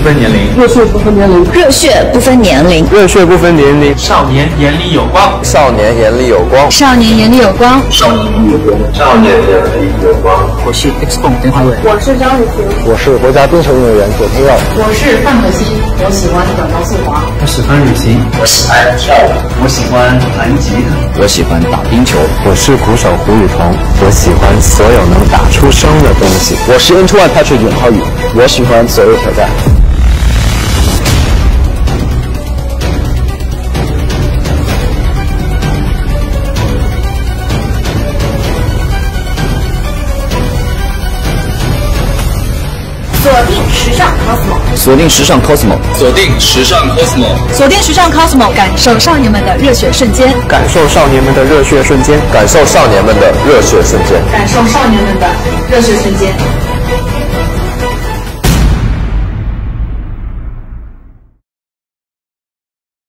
分年龄， 热血不分年龄， 热血不分年龄， 热血不分年龄。 少年眼里有光， 少年眼里有光， 少年眼里有光， 少年眼里有光，少年眼里有光。 我是 Xbox 田华伟， 我是张雨晴， 我是国家冰球运动员左天耀， 我是范可新，我喜欢短道速滑， 我喜欢旅行， 我喜欢跳舞， 我喜欢弹吉他， 我喜欢打冰球， 我是鼓手胡雨桐，我喜欢所有能打出声的东西。 我是 N21 Patrick 尹浩宇，我喜欢所有挑战。 锁定时尚 Cosmo， 锁定时尚 Cosmo， 锁定时尚 Cosmo， 锁定时尚 Cosmo， 感受少年们的热血瞬间， 感受少年们的热血瞬间， 感受少年们的热血瞬间， 感受少年们的热血瞬间。